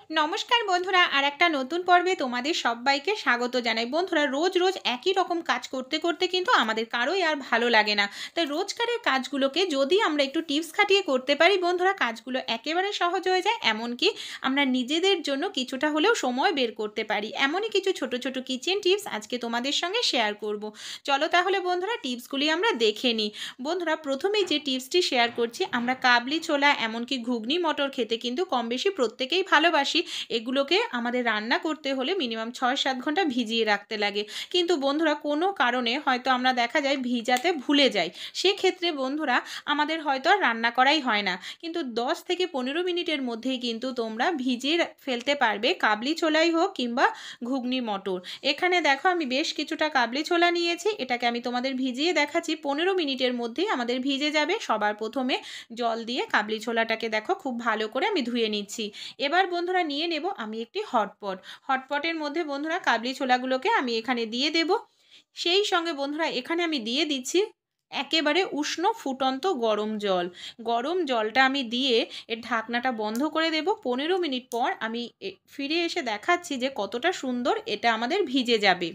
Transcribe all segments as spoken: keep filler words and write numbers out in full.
নমস্কার বন্ধুরা, আর একটা নতুন পর্বে তোমাদের সবাইকে স্বাগত জানাই। বন্ধুরা, রোজ রোজ একই রকম কাজ করতে করতে কিন্তু আমাদের কারোই আর ভালো লাগে না। তাই রোজকারের কাজগুলোকে যদি আমরা একটু টিপস খাটিয়ে করতে পারি বন্ধুরা, কাজগুলো একেবারে সহজ হয়ে যায়। এমনকি আমরা নিজেদের জন্য কিছুটা হলেও সময় বের করতে পারি। এমনই কিছু ছোট ছোট কিচেন টিপস আজকে তোমাদের সঙ্গে শেয়ার করব। চলো তাহলে বন্ধুরা টিপসগুলি আমরা দেখে নিই। বন্ধুরা, প্রথমেই যে টিপসটি শেয়ার করছি, আমরা কাবলি ছোলা এমনকি ঘুগনি মটর খেতে কিন্তু কম বেশি প্রত্যেকেই ভালোবাসি। এগুলোকে আমাদের রান্না করতে হলে মিনিমাম ছয় সাত ঘন্টা ভিজিয়ে রাখতে লাগে। কিন্তু বন্ধুরা, কোনো কারণে হয়তো আমরা দেখা যায় ভিজাতে ভুলে যাই। সেক্ষেত্রে বন্ধুরা আমাদের হয়তো আর রান্না করাই হয় না। কিন্তু দশ থেকে পনেরো মিনিটের মধ্যেই কিন্তু তোমরা ভিজিয়ে ফেলতে পারবে, কাবলি ছোলাই হোক কিংবা ঘুগনি মটর। এখানে দেখো আমি বেশ কিছুটা কাবলি ছোলা নিয়েছি, এটাকে আমি তোমাদের ভিজিয়ে দেখাচ্ছি। পনেরো মিনিটের মধ্যেই আমাদের ভিজে যাবে। সবার প্রথমে জল দিয়ে কাবলি ছোলাটাকে দেখো খুব ভালো করে আমি ধুয়ে নিচ্ছি। এবার বন্ধুরা নিয়ে নেব আমি একটি হটপট। হটপটের মধ্যে বন্ধুরা কাবলি ছোলাগুলোকে আমি এখানে দিয়ে দেব। সেই সঙ্গে বন্ধুরা এখানে আমি দিয়ে দিচ্ছি একেবারে উষ্ণ ফুটন্ত গরম জল। গরম জলটা আমি দিয়ে এর ঢাকনাটা বন্ধ করে দেব। পনেরো মিনিট পর আমি ফিরে এসে দেখাচ্ছি যে কতটা সুন্দর এটা আমাদের ভিজে যাবে।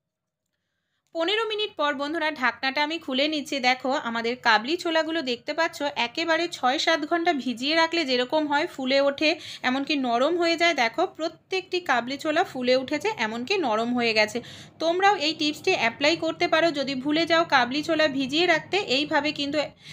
পনেরো মিনিট পর বন্ধুরা ঢাকনাটা আমি খুলে নিচ্ছি। দেখো আমাদের কাবলি ছোলাগুলো দেখতে পাচ্ছ একেবারে ছয় সাত ঘন্টা ভিজিয়ে রাখলে যেরকম হয় ফুলে ওঠে, এমনকি নরম হয়ে যায়। দেখো প্রত্যেকটি কাবলি ছোলা ফুলে উঠেছে, এমনকি নরম হয়ে গেছে। তোমরাও এই টিপসটি অ্যাপ্লাই করতে পারো। যদি ভুলে যাও কাবলি ছোলা ভিজিয়ে রাখতে, এইভাবে কিন্তু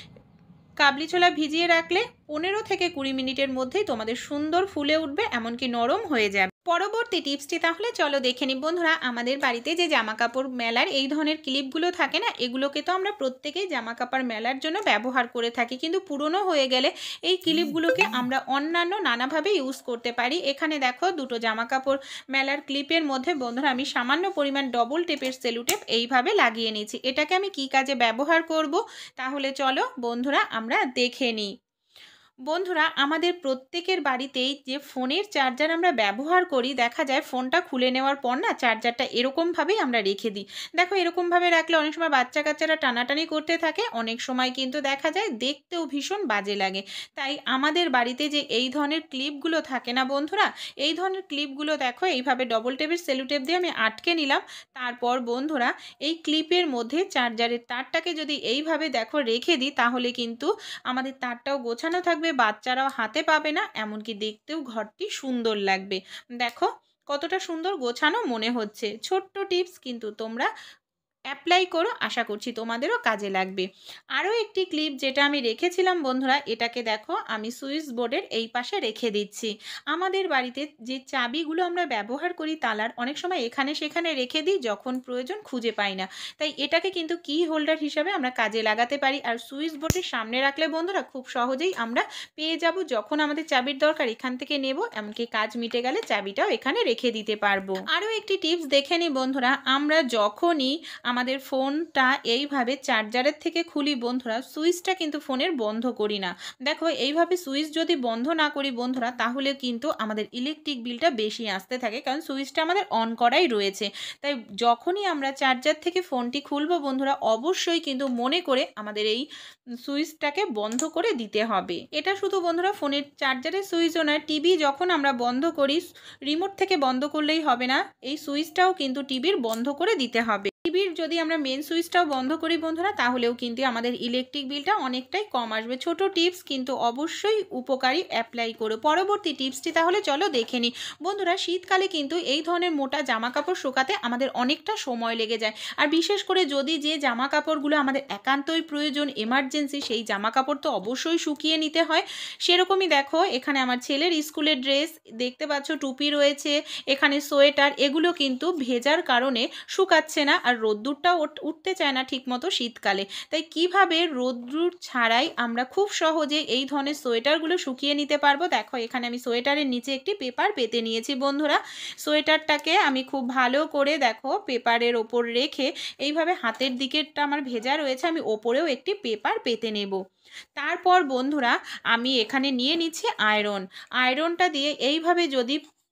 কাবলি ছোলা ভিজিয়ে রাখলে পনেরো থেকে কুড়ি মিনিটের মধ্যেই তোমাদের সুন্দর ফুলে উঠবে, এমনকি নরম হয়ে যাবে। পরবর্তী টিপসটি তাহলে চলো দেখে নিই। বন্ধুরা, আমাদের বাড়িতে যে জামা কাপড় মেলার এই ধরনের ক্লিপগুলো থাকে না, এগুলোকে তো আমরা প্রত্যেকেই জামা কাপড় মেলার জন্য ব্যবহার করে থাকি। কিন্তু পুরনো হয়ে গেলে এই ক্লিপগুলোকে আমরা অন্যান্য নানাভাবে ইউজ করতে পারি। এখানে দেখো দুটো জামা কাপড় মেলার ক্লিপের মধ্যে বন্ধুরা আমি সামান্য পরিমাণ ডবল টেপের সেলো টেপ এইভাবে লাগিয়ে নিয়েছি। এটাকে আমি কি কাজে ব্যবহার করব তাহলে চলো বন্ধুরা আমরা দেখে নিই। বন্ধুরা, আমাদের প্রত্যেকের বাড়িতেই যে ফোনের চার্জার আমরা ব্যবহার করি, দেখা যায় ফোনটা খুলে নেওয়ার পর না চার্জারটা এরকমভাবেই আমরা রেখে দিই। দেখো এরকমভাবে রাখলে অনেক সময় বাচ্চা কাচ্চারা টানাটানি করতে থাকে, অনেক সময় কিন্তু দেখা যায় দেখতেও ভীষণ বাজে লাগে। তাই আমাদের বাড়িতে যে এই ধরনের ক্লিপগুলো থাকে না বন্ধুরা, এই ধরনের ক্লিপগুলো দেখো এইভাবে ডবল টেপের সেলো টেপ দিয়ে আমি আটকে নিলাম। তারপর বন্ধুরা এই ক্লিপের মধ্যে চার্জারের তারটাকে যদি এইভাবে দেখো রেখে দিই, তাহলে কিন্তু আমাদের তারটাও গোছানো থাকবে, বাচ্চারাও হাতে পাবে না, এমনকি দেখতেও ঘরটি সুন্দর লাগবে। দেখো কতটা সুন্দর গোছানো মনে হচ্ছে। ছোট্ট টিপস কিন্তু তোমরা অ্যাপ্লাই করো, আশা করছি তোমাদেরও কাজে লাগবে। আরও একটি ক্লিপ যেটা আমি রেখেছিলাম বন্ধুরা, এটাকে দেখো আমি সুইচ বোর্ডের এই পাশে রেখে দিচ্ছি। আমাদের বাড়িতে যে চাবিগুলো আমরা ব্যবহার করি তালার, অনেক সময় এখানে সেখানে রেখে দিই, যখন প্রয়োজন খুঁজে পাই না। তাই এটাকে কিন্তু কি হোল্ডার হিসাবে আমরা কাজে লাগাতে পারি। আর সুইচ বোর্ডের সামনে রাখলে বন্ধুরা খুব সহজেই আমরা পেয়ে যাব, যখন আমাদের চাবির দরকার এখান থেকে নেব, এমনকি কাজ মিটে গেলে চাবিটাও এখানে রেখে দিতে পারবো। আরও একটি টিপস দেখে নিই বন্ধুরা, আমরা যখনই আমাদের ফোনটা এইভাবে চার্জারের থেকে খুলি বন্ধুরা, সুইচটা কিন্তু ফোনের বন্ধ করি না। দেখো এইভাবে সুইচ যদি বন্ধ না করি বন্ধুরা, তাহলে কিন্তু আমাদের ইলেকট্রিক বিলটা বেশি আসতে থাকে, কারণ সুইচটা আমাদের অন করাই রয়েছে। তাই যখনই আমরা চার্জার থেকে ফোনটি খুলবো বন্ধুরা, অবশ্যই কিন্তু মনে করে আমাদের এই সুইচটাকে বন্ধ করে দিতে হবে। এটা শুধু বন্ধুরা ফোনের চার্জারের সুইচও নয়, টিভি যখন আমরা বন্ধ করি রিমোট থেকে বন্ধ করলেই হবে না, এই সুইচটাও কিন্তু টিভির বন্ধ করে দিতে হবে। টিভির যদি আমরা মেন সুইচটাও বন্ধ করি বন্ধুরা, তাহলেও কিন্তু আমাদের ইলেকট্রিক বিলটা অনেকটাই কম আসবে। ছোট টিপস কিন্তু অবশ্যই উপকারী, অ্যাপ্লাই করো। পরবর্তী টিপসটি তাহলে চলো দেখে নিই। বন্ধুরা, শীতকালে কিন্তু এই ধরনের মোটা জামা কাপড় শুকাতে আমাদের অনেকটা সময় লেগে যায়। আর বিশেষ করে যদি যে জামা কাপড়গুলো আমাদের একান্তই প্রয়োজন, এমার্জেন্সি, সেই জামা কাপড় তো অবশ্যই শুকিয়ে নিতে হয়। সেরকমই দেখো এখানে আমার ছেলের স্কুলের ড্রেস দেখতে পাচ্ছ, টুপি রয়েছে, এখানে সোয়েটার, এগুলো কিন্তু ভেজার কারণে শুকাচ্ছে না, আর রোদ্দুরটাও উঠতে চায় না ঠিকমতো শীতকালে। তাই কিভাবে রোদ্দুর ছাড়াই আমরা খুব সহজে এই ধরনের সোয়েটারগুলো শুকিয়ে নিতে পারবো। দেখো এখানে আমি সোয়েটারের নিচে একটি পেপার পেতে নিয়েছি বন্ধুরা। সোয়েটারটাকে আমি খুব ভালো করে দেখো পেপারের ওপর রেখে এইভাবে হাতের দিকেরটা আমার ভেজা রয়েছে, আমি ওপরেও একটি পেপার পেতে নেব। তারপর বন্ধুরা আমি এখানে নিয়ে নিচ্ছি আয়রন। আয়রনটা দিয়ে এইভাবে যদি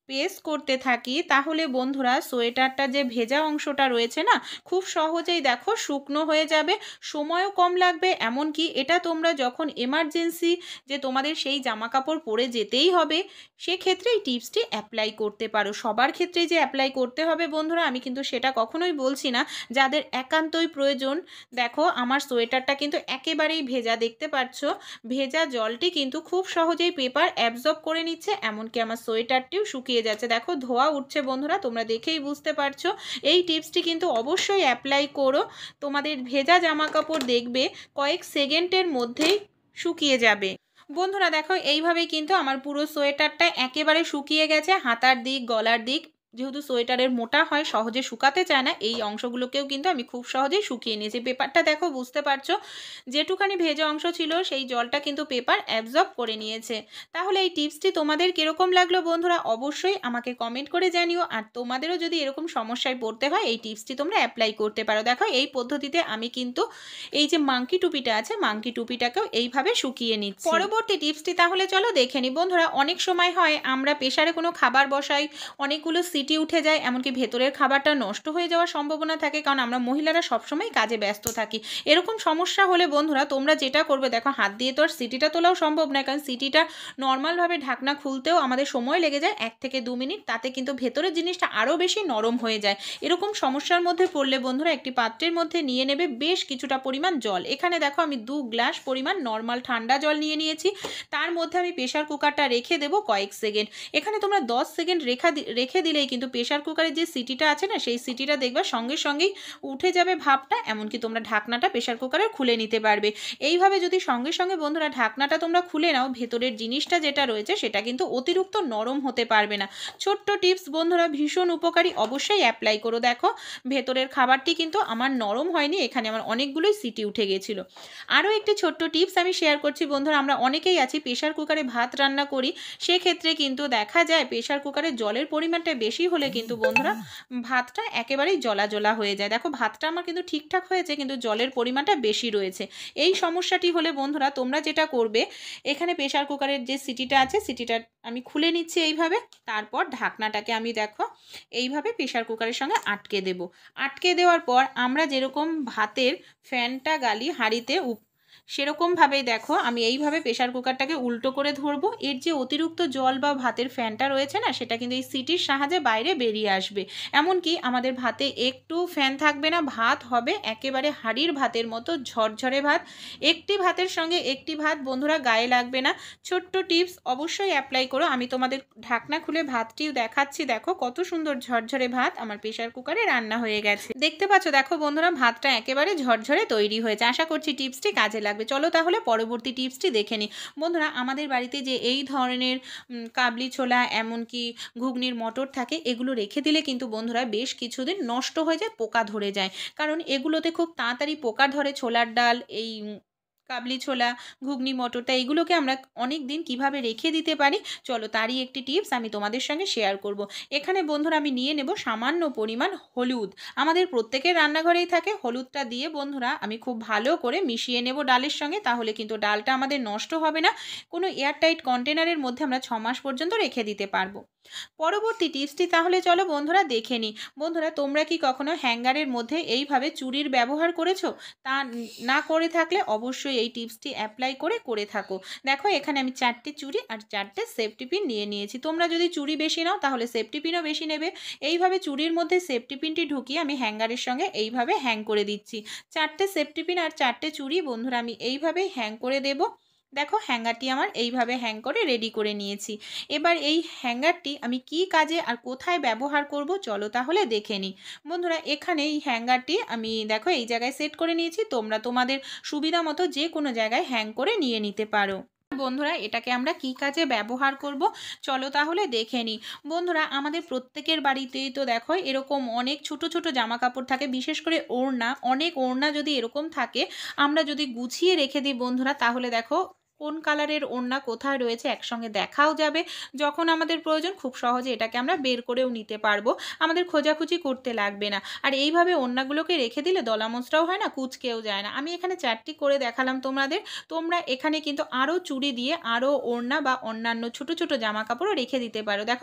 পেস্ট করতে থাকি তাহলে বন্ধুরা সোয়েটারটা যে ভেজা অংশটা রয়েছে না, খুব সহজেই দেখো শুকনো হয়ে যাবে, সময়ও কম লাগবে। এমনকি এটা তোমরা যখন এমার্জেন্সি যে তোমাদের সেই জামা কাপড় পরে যেতেই হবে, সেক্ষেত্রে এই টিপসটি অ্যাপ্লাই করতে পারো। সবার ক্ষেত্রেই যে অ্যাপ্লাই করতে হবে বন্ধুরা আমি কিন্তু সেটা কখনোই বলছি না, যাদের একান্তই প্রয়োজন। দেখো আমার সোয়েটারটা কিন্তু একেবারেই ভেজা, দেখতে পাচ্ছ ভেজা জলটি কিন্তু খুব সহজেই পেপার অ্যাবজর্ব করে নিচ্ছে, এমনকি আমার সোয়েটারটিও শুকিয়ে যাচ্ছে। দেখো ধোয়া উঠছে বন্ধুরা, তোমরা দেখেই বুঝতে পারছো। এই টিপসটি কিন্তু অবশ্যই অ্যাপ্লাই করো, তোমাদের ভেজা জামা কাপড় দেখবে কয়েক সেকেন্ডের মধ্যেই শুকিয়ে যাবে। বন্ধুরা দেখো এইভাবেই কিন্তু আমার পুরো সোয়েটারটা একেবারে শুকিয়ে গেছে, হাতার দিক গলার দিক, যেহেতু সোয়েটারের মোটা হয় সহজে শুকাতে চায় না, এই অংশগুলোকেও কিন্তু আমি খুব সহজেই শুকিয়ে নিয়েছি। পেপারটা দেখো বুঝতে পারছো, যেটুখানি ভেজা অংশ ছিল সেই জলটা কিন্তু পেপার অ্যাবজর্ব করে নিয়েছে। তাহলে এই টিপসটি তোমাদের কীরকম লাগলো বন্ধুরা অবশ্যই আমাকে কমেন্ট করে জানিও। আর তোমাদেরও যদি এরকম সমস্যায় পড়তে হয় এই টিপসটি তোমরা অ্যাপ্লাই করতে পারো। দেখো এই পদ্ধতিতে আমি কিন্তু এই যে মাংকি টুপিটা আছে মাংকি টুপিটাকেও এইভাবে শুকিয়ে নিচ্ছি। পরবর্তী টিপসটি তাহলে চলো দেখে নিই। বন্ধুরা অনেক সময় হয় আমরা প্রেসারে কোনো খাবার বসাই, অনেকগুলো সিটি উঠে যায়, এমনকি ভেতরের খাবারটা নষ্ট হয়ে যাওয়ার সম্ভাবনা থাকে, কারণ আমরা মহিলারা সবসময় কাজে ব্যস্ত থাকি। এরকম সমস্যা হলে বন্ধুরা তোমরা যেটা করবে, দেখো হাত দিয়ে তো আর সিটিটা তোলাও সম্ভব নয়, কারণ সিটিটা নর্মালভাবে ঢাকনা খুলতেও আমাদের সময় লেগে যায় এক থেকে দু মিনিট, তাতে কিন্তু ভেতরের জিনিসটা আরও বেশি নরম হয়ে যায়। এরকম সমস্যার মধ্যে পড়লে বন্ধুরা একটি পাত্রের মধ্যে নিয়ে নেবে বেশ কিছুটা পরিমাণ জল। এখানে দেখো আমি দু গ্লাস পরিমাণ নর্মাল ঠান্ডা জল নিয়ে নিয়েছি, তার মধ্যে আমি প্রেশার কুকারটা রেখে দেবো কয়েক সেকেন্ড। এখানে তোমরা দশ সেকেন্ড রেখা রেখে দিলেই কিন্তু প্রেশার কুকারের যে সিটিটা আছে না সেই সিটিটা দেখবে সঙ্গে সঙ্গেই উঠে যাবে ভাপটা, এমনকি তোমরা ঢাকনাটা প্রেশার কুকারের খুলে নিতে পারবে। এইভাবে যদি সঙ্গে সঙ্গে বন্ধুরা ঢাকনাটা তোমরা খুলে নাও, ভেতরের জিনিসটা যেটা রয়েছে সেটা কিন্তু অতিরিক্ত নরম হতে পারবে না। ছোট্ট টিপস বন্ধুরা, ভীষণ উপকারী, অবশ্যই অ্যাপ্লাই করো। দেখো ভেতরের খাবারটি কিন্তু আমার নরম হয়নি, এখানে আমার অনেকগুলোই সিটি উঠে গেছিলো। আরও একটি ছোট্ট টিপস আমি শেয়ার করছি বন্ধুরা, আমরা অনেকেই আছি প্রেশার কুকারে ভাত রান্না করি, সেক্ষেত্রে কিন্তু দেখা যায় প্রেশার কুকারে জলের পরিমাণটা বেশি হলে কিন্তু বন্ধুরা ভাতটা একেবারেই জলা জলা হয়ে যায়। দেখো ভাতটা আমার কিন্তু ঠিকঠাক হয়েছে, কিন্তু জলের পরিমাণটা বেশি রয়েছে। এই সমস্যাটি হলে বন্ধুরা তোমরা যেটা করবে, এখানে প্রেশার কুকারের যে সিটিটা আছে সিটিটা আমি খুলে নিচ্ছি এইভাবে, তারপর ঢাকনাটাকে আমি দেখো এইভাবে প্রেশার কুকারের সঙ্গে আটকে দেব। আটকে দেওয়ার পর আমরা যেরকম ভাতের ফ্যানটা গালি হাঁড়িতে সেরকমভাবেই দেখো আমি এইভাবে প্রেশার কুকারটাকে উল্টো করে ধরবো। এর যে অতিরিক্ত জল বা ভাতের ফ্যানটা রয়েছে না, সেটা কিন্তু এই সিটির সাহায্যে বাইরে বেরিয়ে আসবে। এমনকি আমাদের ভাতে একটু ফ্যান থাকবে না, ভাত হবে একেবারে হাঁড়ির ভাতের মতো ঝরঝরে ভাত। একটি ভাতের সঙ্গে একটি ভাত বন্ধুরা গায়ে লাগবে না। ছোট্ট টিপস অবশ্যই অ্যাপ্লাই করো। আমি তোমাদের ঢাকনা খুলে ভাতটিও দেখাচ্ছি, দেখো কত সুন্দর ঝরঝরে ভাত আমার প্রেশার কুকারে রান্না হয়ে গেছে। দেখতে পাচ্ছ দেখো বন্ধুরা ভাতটা একেবারে ঝরঝরে তৈরি হয়েছে। আশা করছি টিপসটি কাজে লাগবে। চলো তাহলে পরবর্তী টিপসটি দেখে নিই। বন্ধুরা আমাদের বাড়িতে যে এই ধরনের কাবলি ছোলা এমনকি ঘুগনির মটর থাকে, এগুলো রেখে দিলে কিন্তু বন্ধুরা বেশ কিছুদিন নষ্ট হয়ে যায়, পোকা ধরে যায়, কারণ এগুলোতে খুব তাড়াতাড়ি পোকা ধরে। ছোলার ডাল, এই কাবলি ছোলা, ঘুগনি মটরটা, এইগুলোকে আমরা অনেক দিন কিভাবে রেখে দিতে পারি চলো তারই একটি টিপস আমি তোমাদের সঙ্গে শেয়ার করব। এখানে বন্ধুরা আমি নিয়ে নেব সামান্য পরিমাণ হলুদ, আমাদের প্রত্যেকের রান্নাঘরেই থাকে। হলুদটা দিয়ে বন্ধুরা আমি খুব ভালো করে মিশিয়ে নেব ডালের সঙ্গে, তাহলে কিন্তু ডালটা আমাদের নষ্ট হবে না। কোনো এয়ারটাইট কন্টেনারের মধ্যে আমরা ছ মাস পর্যন্ত রেখে দিতে পারবো। পরবর্তী টিপসটি তাহলে চলো বন্ধুরা দেখে নিই। বন্ধুরা তোমরা কি কখনো হ্যাঙ্গারের মধ্যে এইভাবে চুড়ির ব্যবহার করেছো? তা না করে থাকলে অবশ্যই এই টিপসটি অ্যাপ্লাই করে করে থাকো। দেখো এখানে আমি চারটে চুড়ি আর চারটে সেফটি পিন নিয়ে নিয়েছি। তোমরা যদি চুড়ি বেশি নাও তাহলে সেফটি পিনও বেশি নেবে। এইভাবে চুড়ির মধ্যে সেফটি পিনটি ঢুকিয়ে আমি হ্যাঙ্গারের সঙ্গে এইভাবে হ্যাং করে দিচ্ছি। চারটে সেফটি পিন আর চারটে চুড়ি বন্ধুরা আমি এইভাবেই হ্যাং করে দেব। দেখো হ্যাঙ্গারটি আমার এইভাবে হ্যাং করে রেডি করে নিয়েছি। এবার এই হ্যাঙ্গারটি আমি কি কাজে আর কোথায় ব্যবহার করব চলো তাহলে দেখে নিই। বন্ধুরা এখানে এই হ্যাঙ্গারটি আমি দেখো এই জায়গায় সেট করে নিয়েছি, তোমরা তোমাদের সুবিধা মতো যে কোনো জায়গায় হ্যাং করে নিয়ে নিতে পারো। বন্ধুরা এটাকে আমরা কি কাজে ব্যবহার করব চলো তাহলে দেখে নিই। বন্ধুরা আমাদের প্রত্যেকের বাড়িতেই তো দেখো এরকম অনেক ছোট ছোট জামা কাপড় থাকে, বিশেষ করে ওড়না, অনেক ওড়না যদি এরকম থাকে আমরা যদি গুছিয়ে রেখে দিই বন্ধুরা, তাহলে দেখো কোন কালারের ওড়না কোথায় রয়েছে একসঙ্গে দেখাও যাবে। যখন আমাদের প্রয়োজন খুব সহজে এটাকে আমরা বের করেও নিতে পারবো, আমাদের খোঁজাখুঁজি করতে লাগবে না। আর এইভাবে ওড়নাগুলোকে রেখে দিলে দলা মোচড়াও হয় না, কুঁচকেও যায় না। আমি এখানে চারটি করে দেখালাম তোমাদের, তোমরা এখানে কিন্তু আরও চুড়ি দিয়ে আরও ওড়না বা অন্যান্য ছোট ছোট জামা কাপড়ও রেখে দিতে পারো। দেখো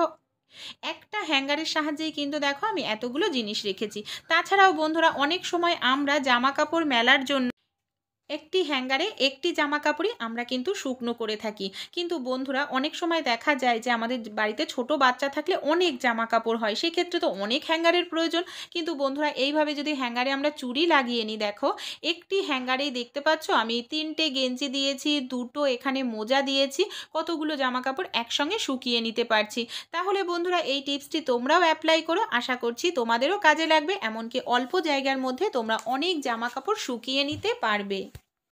একটা হ্যাঙ্গারের সাহায্যেই কিন্তু দেখো আমি এতগুলো জিনিস রেখেছি। তাছাড়াও বন্ধুরা অনেক সময় আমরা জামাকাপড় মেলার জন্য একটি হ্যাঙ্গারে একটি জামা কাপড়ই আমরা কিন্তু শুকনো করে থাকি। কিন্তু বন্ধুরা অনেক সময় দেখা যায় যে আমাদের বাড়িতে ছোট বাচ্চা থাকলে অনেক জামা কাপড় হয়, সেক্ষেত্রে তো অনেক হ্যাঙ্গারের প্রয়োজন। কিন্তু বন্ধুরা এইভাবে যদি হ্যাঙ্গারে আমরা চুড়ি লাগিয়ে নিই, দেখো একটি হ্যাঙ্গারেই দেখতে পাচ্ছ আমি তিনটে গেঞ্জি দিয়েছি, দুটো এখানে মোজা দিয়েছি, কতগুলো জামা কাপড় একসঙ্গে শুকিয়ে নিতে পারছি। তাহলে বন্ধুরা এই টিপসটি তোমরাও অ্যাপ্লাই করো, আশা করছি তোমাদেরও কাজে লাগবে, এমনকি অল্প জায়গার মধ্যে তোমরা অনেক জামা কাপড় শুকিয়ে নিতে পারবে।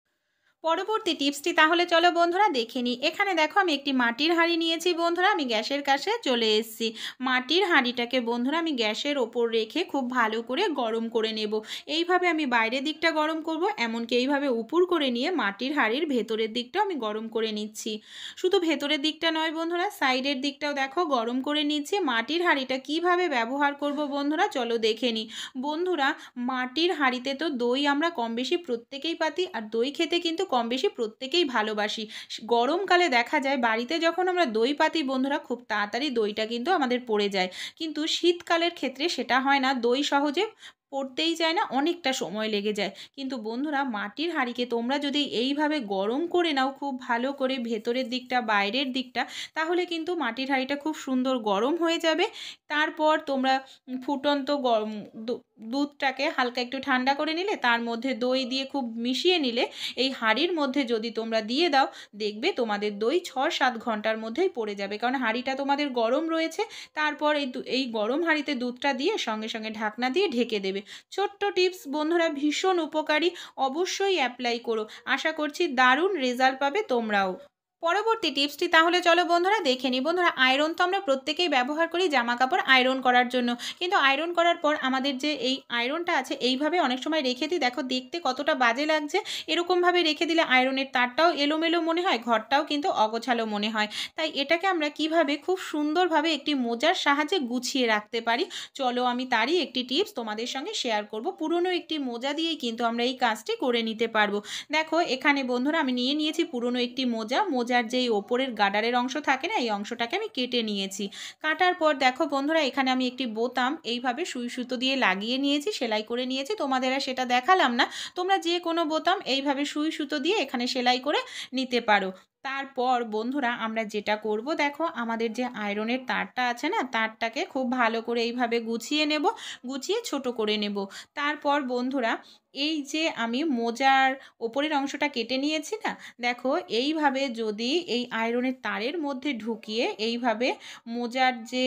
পরবর্তী টিপসটি তাহলে চলো বন্ধুরা দেখে নিই। এখানে দেখো আমি একটি মাটির হাঁড়ি নিয়েছি বন্ধুরা, আমি গ্যাসের কাছে চলে এসেছি। মাটির হাঁড়িটাকে বন্ধুরা আমি গ্যাসের ওপর রেখে খুব ভালো করে গরম করে নেব। এইভাবে আমি বাইরের দিকটা গরম করব, এমনকি এইভাবে উপর করে নিয়ে মাটির হাঁড়ির ভেতরের দিকটাও আমি গরম করে নিচ্ছি। শুধু ভেতরের দিকটা নয় বন্ধুরা, সাইডের দিকটাও দেখো গরম করে নিচ্ছি। মাটির হাঁড়িটা কিভাবে ব্যবহার করব বন্ধুরা চলো দেখে নিই। বন্ধুরা মাটির হাঁড়িতে তো দই আমরা কম বেশি প্রত্যেকেই পাতি, আর দই খেতে কিন্তু কম বেশি প্রত্যেকেই ভালোবাসি। গরমকালে দেখা যায় বাড়িতে যখন আমরা দই পাতি বন্ধুরা খুব তাড়াতাড়ি দইটা কিন্তু আমাদের পড়ে যায়, কিন্তু শীতকালের ক্ষেত্রে সেটা হয় না, দই সহজে পড়তেই চায় না, অনেকটা সময় লেগে যায়। কিন্তু বন্ধুরা মাটির হাঁড়িকে তোমরা যদি এইভাবে গরম করে নাও খুব ভালো করে ভেতরের দিকটা বাইরের দিকটা, তাহলে কিন্তু মাটির হাঁড়িটা খুব সুন্দর গরম হয়ে যাবে। তারপর তোমরা ফুটন্ত গরম দুধটাকে হালকা একটু ঠান্ডা করে নিলে, তার মধ্যে দই দিয়ে খুব মিশিয়ে নিলে এই হাঁড়ির মধ্যে যদি তোমরা দিয়ে দাও, দেখবে তোমাদের দই ছ সাত ঘন্টার মধ্যেই পড়ে যাবে, কারণ হাঁড়িটা তোমাদের গরম রয়েছে। তারপর এই এই গরম হাঁড়িতে দুধটা দিয়ে সঙ্গে সঙ্গে ঢাকনা দিয়ে ঢেকে দেবে। ছোট্ট টিপস বন্ধুরা, ভীষণ উপকারী, অবশ্যই অ্যাপ্লাই করো, আশা করছি দারুণ রেজাল্ট পাবে তোমরাও। পরবর্তী টিপসটি তাহলে চলো বন্ধুরা দেখে নিই। বন্ধুরা আয়রন তো আমরা প্রত্যেকেই ব্যবহার করি জামা কাপড় আয়রন করার জন্য, কিন্তু আয়রন করার পর আমাদের যে এই আয়রনটা আছে এইভাবে অনেক সময় রেখে দিই, দেখো দেখতে কতটা বাজে লাগছে। এরকমভাবে রেখে দিলে আয়রনের তারটাও এলোমেলো মনে হয়, ঘরটাও কিন্তু অগোছালো মনে হয়। তাই এটাকে আমরা কিভাবে খুব সুন্দরভাবে একটি মোজার সাহায্যে গুছিয়ে রাখতে পারি, চলো আমি তারই একটি টিপস তোমাদের সঙ্গে শেয়ার করব। পুরনো একটি মোজা দিয়েই কিন্তু আমরা এই কাজটি করে নিতে পারবো। দেখো এখানে বন্ধুরা আমি নিয়ে নিয়েছি পুরনো একটি মোজা। মোজার যেই ওপরের গার্ডারের অংশ থাকে না, এই অংশটাকে আমি কেটে নিয়েছি। কাটার পর দেখো বন্ধুরা এখানে আমি একটি বোতাম এইভাবে সুই সুতো দিয়ে লাগিয়ে নিয়েছি, সেলাই করে নিয়েছি। তোমাদের আর সেটা দেখালাম না, তোমরা যে কোনো বোতাম এইভাবে সুই সুতো দিয়ে এখানে সেলাই করে নিতে পারো। তারপর বন্ধুরা আমরা যেটা করব, দেখো আমাদের যে আয়রনের তারটা আছে না, তারটাকে খুব ভালো করে এইভাবে গুছিয়ে নেব, গুছিয়ে ছোট করে নেব। তারপর বন্ধুরা এই যে আমি মোজার ওপরের অংশটা কেটে নিয়েছি না, দেখো এইভাবে যদি এই আয়রনের তারের মধ্যে ঢুকিয়ে এইভাবে মোজার যে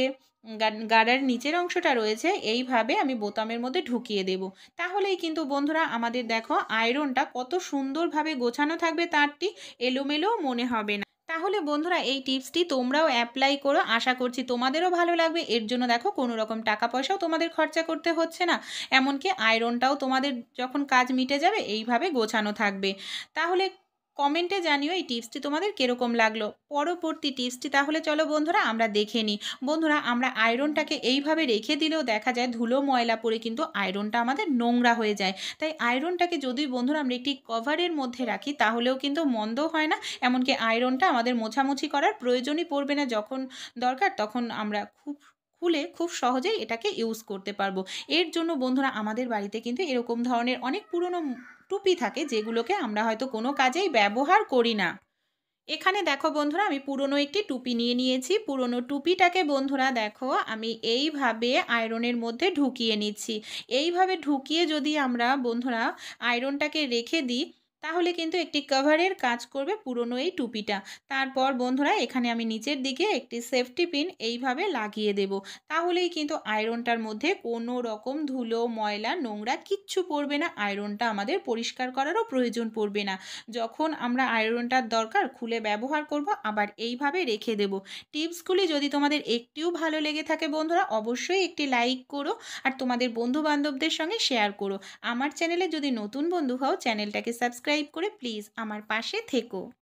গাড়ার নিচের অংশটা রয়েছে এইভাবে আমি বোতামের মধ্যে ঢুকিয়ে দেব, তাহলেই কিন্তু বন্ধুরা আমাদের দেখো আয়রনটা কত সুন্দরভাবে গোছানো থাকবে, তারটি এলোমেলোও মনে হবে না। তাহলে বন্ধুরা এই টিপসটি তোমরাও অ্যাপ্লাই করো, আশা করছি তোমাদেরও ভালো লাগবে। এর জন্য দেখো কোনো রকম টাকা পয়সাও তোমাদের খরচা করতে হচ্ছে না, এমনকি আয়রনটাও তোমাদের যখন কাজ মিটে যাবে এইভাবে গোছানো থাকবে। তাহলে কমেন্টে জানিও এই টিপসটি তোমাদের কীরকম লাগলো। পরবর্তী টিপসটি তাহলে চলো বন্ধুরা আমরা দেখে নিই। বন্ধুরা আমরা আয়রনটাকে এইভাবে রেখে দিলেও দেখা যায় ধুলো ময়লা পড়ে কিন্তু আয়রনটা আমাদের নোংরা হয়ে যায়। তাই আয়রনটাকে যদি বন্ধুরা আমরা একটি কভারের মধ্যে রাখি তাহলেও কিন্তু মন্দ হয় না, এমনকি আয়রনটা আমাদের মোছামুছি করার প্রয়োজনই পড়বে না, যখন দরকার তখন আমরা খুব খুলে খুব সহজেই এটাকে ইউজ করতে পারবো। এর জন্য বন্ধুরা আমাদের বাড়িতে কিন্তু এরকম ধরনের অনেক পুরনো টুপি থাকে যেগুলোকে আমরা হয়তো কোনো কাজেই ব্যবহার করি না। এখানে দেখো বন্ধুরা আমি পুরনো একটি টুপি নিয়ে নিয়েছি। পুরনো টুপিটাকে বন্ধুরা দেখো আমি এইভাবে আয়রনের মধ্যে ঢুকিয়ে নিচ্ছি। এইভাবে ঢুকিয়ে যদি আমরা বন্ধুরা আয়রনটাকে রেখে দিই, তাহলে কিন্তু একটি কভারের কাজ করবে পুরনো এই টুপিটা। তারপর বন্ধুরা এখানে আমি নিচের দিকে একটি সেফটি পিন এইভাবে লাগিয়ে দেব, তাহলেই কিন্তু আয়রনটার মধ্যে কোনো রকম ধুলো ময়লা নোংরা কিচ্ছু পড়বে না, আয়রনটা আমাদের পরিষ্কার করারও প্রয়োজন পড়বে না। যখন আমরা আয়রনটার দরকার খুলে ব্যবহার করব, আবার এইভাবে রেখে দেব। টিপসগুলি যদি তোমাদের একটিও ভালো লেগে থাকে বন্ধুরা অবশ্যই একটি লাইক করো, আর তোমাদের বন্ধু বান্ধবদের সঙ্গে শেয়ার করো। আমার চ্যানেলে যদি নতুন বন্ধু হও চ্যানেলটাকে সাবস্ক্রাইব করে প্লিজ আমার পাশে থেকো।